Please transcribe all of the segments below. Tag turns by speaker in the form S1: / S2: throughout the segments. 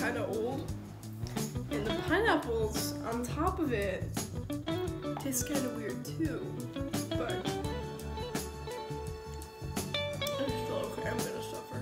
S1: kind of old. And the pineapples on top of it taste kind of weird too. But it's still okay, I'm gonna suffer.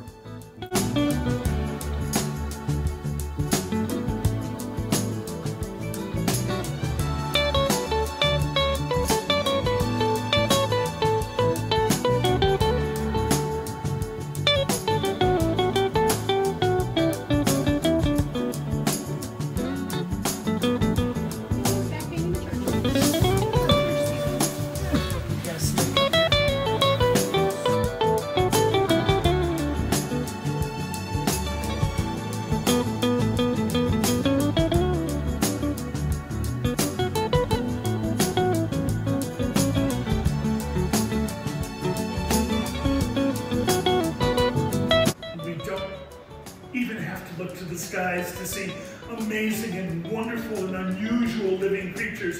S2: Even have to look to the skies to see amazing and wonderful and unusual living creatures.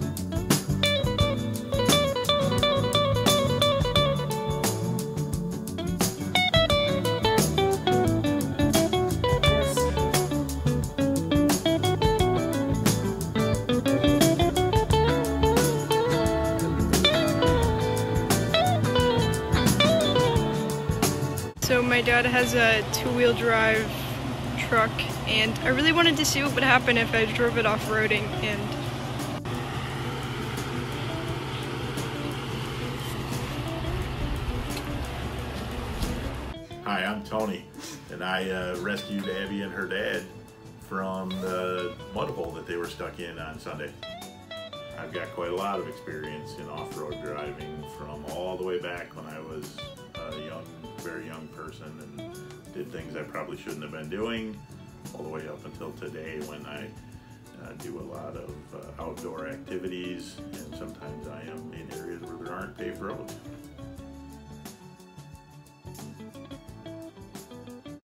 S1: So my dad has a two-wheel drive truck, and I really wanted to see what would happen if I drove it off-roading. And
S3: hi, I'm Tony, and I rescued Abby and her dad from the mud hole that they were stuck in on Sunday. I've got quite a lot of experience in off-road driving from all the way back when I was a very young person and did things I probably shouldn't have been doing, all the way up until today when I do a lot of outdoor activities, and sometimes I am in areas where there aren't paved roads.